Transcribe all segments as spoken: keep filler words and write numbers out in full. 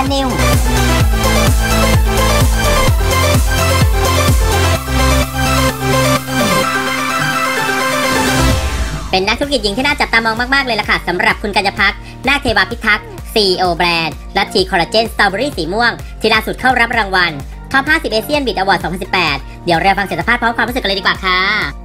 นิวเป็นนักธุรกิจหญิงที่น่าจับตามองมากๆเลยล่ะค่ะสำหรับคุณกัญญาภักดิ์นาคเทวาพิทักษ์ ซี อี โอ แบรนด์และทีคอลลาเจนสตรอเบอรี่สีม่วงที่ล่าสุดเข้ารับรางวัลท็อปห้าสิบเอเชียนบิดอวอร์ดสองพันสิบแปดเดี๋ยวเราฟังเสียงสัมภาษณ์พร้อมความรู้สึกกันเลยดีกว่าค่ะ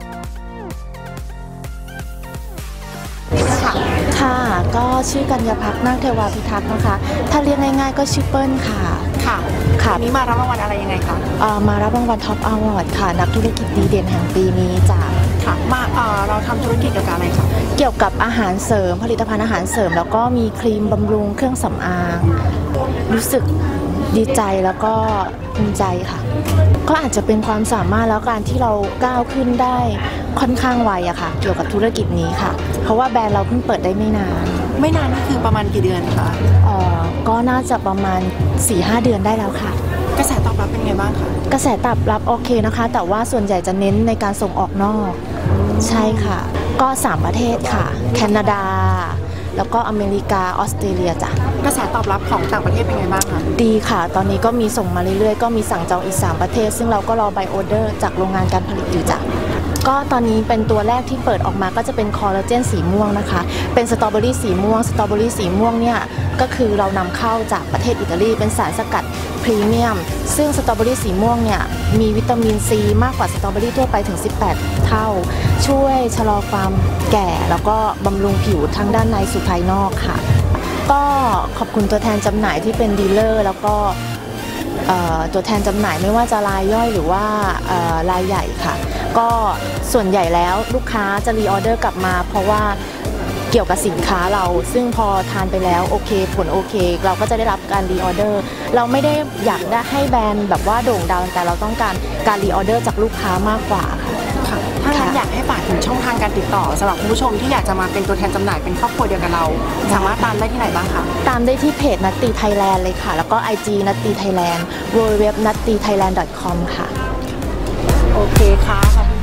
ค่ะก็ชื่อกัญญาภักดิ์นาคเทวาพิทักษ์นะคะถ้าเรียกง่ายๆก็ชื่อเปิ้ลค่ะค่ะค่ะนี้มารับรางวัลอะไรยังไงคะเอ่อมารับรางวัลท็อปอวอร์ดค่ะนักธุรกิจดีเด่นแห่งปีนี้จากค่ะมาเอ่อเราทำธุรกิจเกี่ยวกับอะไรคะเกี่ยวกับอาหารเสริมผลิตภัณฑ์อาหารเสริมแล้วก็มีครีมบำรุงเครื่องสำอางรู้สึกดีใจแล้วก็ภูมิใจค่ะก็อาจจะเป็นความสามารถแล้วการที่เราก้าวขึ้นได้ค่อนข้างไวอะค่ะเกี่ยวกับธุรกิจนี้ค่ะเพราะว่าแบรนด์เราเพิ่งเปิดได้ไม่นานไม่นานนี่คือประมาณกี่เดือนคะเอ่อก็น่าจะประมาณ สี่ห้า เดือนได้แล้วค่ะกระแสตอบรับเป็นไงบ้างคะกระแสตอบรับโอเคนะคะแต่ว่าส่วนใหญ่จะเน้นในการส่งออกนอกใช่ค่ะก็สามประเทศค่ะแคนาดาแล้วก็อเมริกาออสเตรเลียจ้ะกระแสตอบรับของต่างประเทศเป็นไงบ้างคะดีค่ะตอนนี้ก็มีส่งมาเรื่อยๆก็มีสั่งจองอีกสามประเทศซึ่งเราก็รอใบออเดอร์จากโรงงานการผลิตอยู่จ้ะก็ตอนนี้เป็นตัวแรกที่เปิดออกมาก็จะเป็นคอลลาเจนสีม่วงนะคะเป็นสตรอเบอรี่สีม่วงสตรอเบอรี่สีม่วงเนี่ยก็คือเรานำเข้าจากประเทศอิตาลีเป็นสารสกัดพรีเมียมซึ่งสตรอเบอรี่สีม่วงเนี่ยมีวิตามินซีมากกว่าสตรอเบอรี่ทั่วไปถึงสิบแปดเท่าช่วยชะลอความแก่แล้วก็บำรุงผิวทั้งด้านในสู่ภายนอกค่ะก็ขอบคุณตัวแทนจำหน่ายที่เป็นดีลเลอร์แล้วก็ตัวแทนจำหน่ายไม่ว่าจะรายย่อยหรือว่ารายใหญ่ค่ะก็ส่วนใหญ่แล้วลูกค้าจะรีออเดอร์กลับมาเพราะว่าเกี่ยวกับสินค้าเราซึ่งพอทานไปแล้วโอเคผลโอเคเราก็จะได้รับการรีออเดอร์เราไม่ได้อยากได้ให้แบรนด์แบบว่าโด่งดังแต่เราต้องการการรีออเดอร์จากลูกค้ามากกว่าค่ะถ้างั้นอยากให้ฝากถึงช่องทางการติดต่อสำหรับคุณผู้ชมที่อยากจะมาเป็นตัวแทนจำหน่ายเป็นครอบครัวเดียวกับเราสามารถตามได้ที่ไหนบ้างคะตามได้ที่เพจนัตตีไทยแลนด์เลยค่ะแล้วก็ ไอ จี นัตตีไทยแลนด์ ดับเบิลยู ดับเบิลยู ดับเบิลยู ดอท นัตตีไทยแลนด์ ดอท คอม ค่ะโอเคค่ะ